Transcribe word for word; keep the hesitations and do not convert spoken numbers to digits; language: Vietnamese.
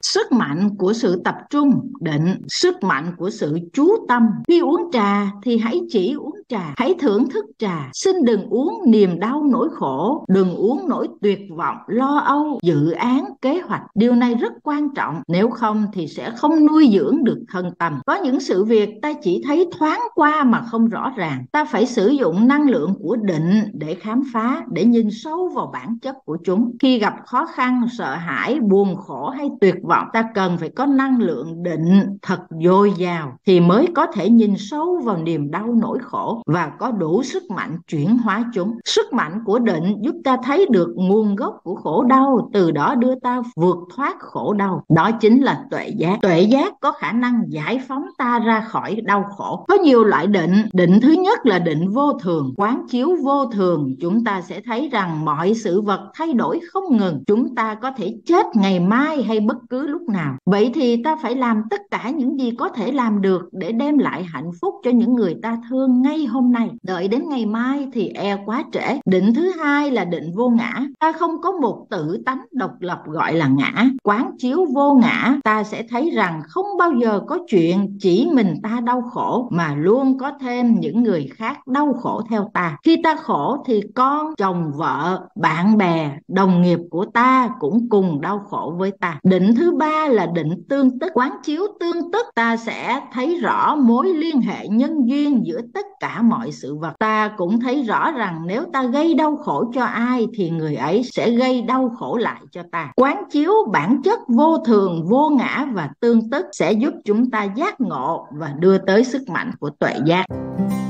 Sức mạnh của sự tập trung, định, sức mạnh của sự chú tâm. Khi uống trà thì hãy chỉ uống trà, hãy thưởng thức trà. Xin đừng uống niềm đau nỗi khổ, đừng uống nỗi tuyệt vọng, lo âu, dự án, kế hoạch. Điều này rất quan trọng, nếu không thì sẽ không nuôi dưỡng được thân tâm. Có những sự việc ta chỉ thấy thoáng qua mà không rõ ràng. Ta phải sử dụng năng lượng của định để khám phá, để nhìn sâu vào bản chất của chúng. Khi gặp khó khăn, sợ hãi, buồn khổ hay tuyệt vọng, ta cần phải có năng lượng định thật dồi dào thì mới có thể nhìn sâu vào niềm đau nỗi khổ và có đủ sức mạnh chuyển hóa chúng. Sức mạnh của định giúp ta thấy được nguồn gốc của khổ đau, từ đó đưa ta vượt thoát khổ đau. Đó chính là tuệ giác. Tuệ giác có khả năng giải phóng ta ra khỏi đau khổ. Có nhiều loại định. Định thứ nhất là định vô thường. Quán chiếu vô thường, chúng ta sẽ thấy rằng mọi sự vật thay đổi không ngừng. Chúng ta có thể chết ngày mai hay bất cứ lúc nào. Vậy thì ta phải làm tất cả những gì có thể làm được để đem lại hạnh phúc cho những người ta thương ngay hôm nay. Đợi đến ngày mai thì e quá trễ. Định thứ hai là định vô ngã. Ta không có một tự tánh độc lập gọi là ngã. Quán chiếu vô ngã, ta sẽ thấy rằng không bao giờ có chuyện chỉ mình ta đau khổ, mà luôn có thêm những người khác đau khổ theo ta. Khi ta khổ thì con, chồng, vợ, bạn bè, đồng nghiệp của ta cũng cùng đau khổ với ta. Định thứ ba là định tương tức. Quán chiếu tương tức, ta sẽ thấy rõ mối liên hệ nhân duyên giữa tất cả mọi sự vật. Ta cũng thấy rõ rằng nếu ta gây đau khổ cho ai thì người ấy sẽ gây đau khổ lại cho ta. Quán chiếu bản chất vô thường, vô ngã và tương tức sẽ giúp chúng ta giác ngộ và đưa tới sức mạnh của tuệ giác.